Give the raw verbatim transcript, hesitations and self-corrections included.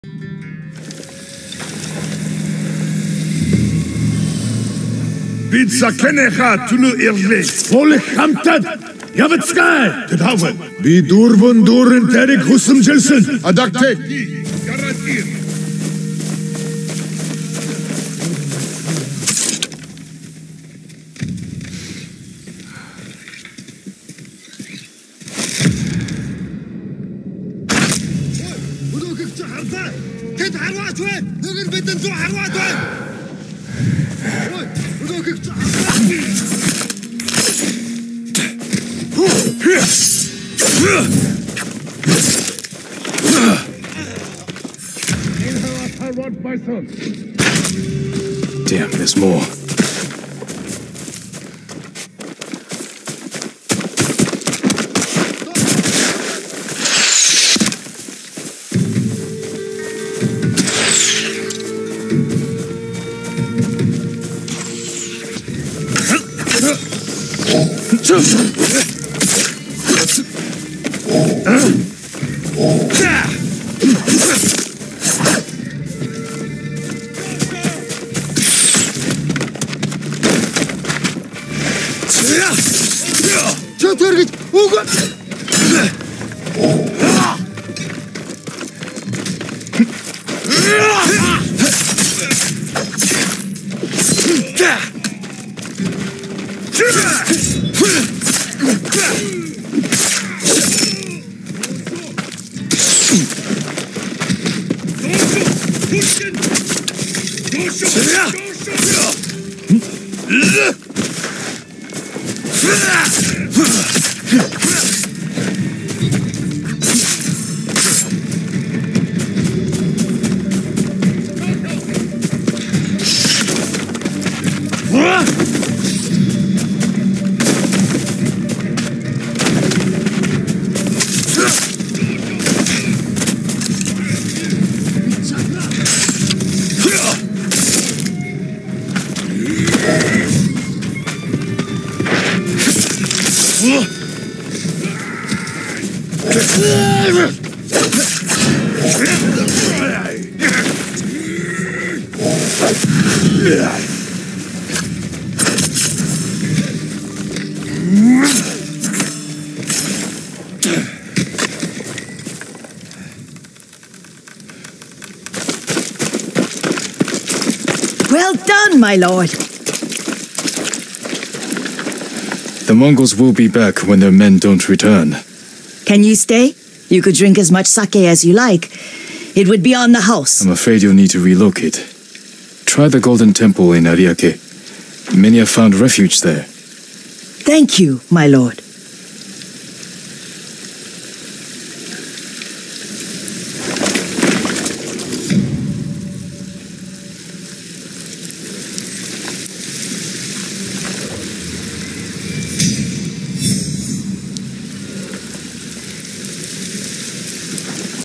Pizza Kenecha Tulu Irle. Ole Hamtad. Yavetskay. Tadhawan. Be Durvan Durin Terik Husum Jelson. Adakte. Garantir. Damn, there's more. Well done, my lord. The Mongols will be back when their men don't return. Can you stay? You could drink as much sake as you like. It would be on the house. I'm afraid you'll need to relocate. Try the Golden Temple in Ariake. Many have found refuge there. Thank you, my lord.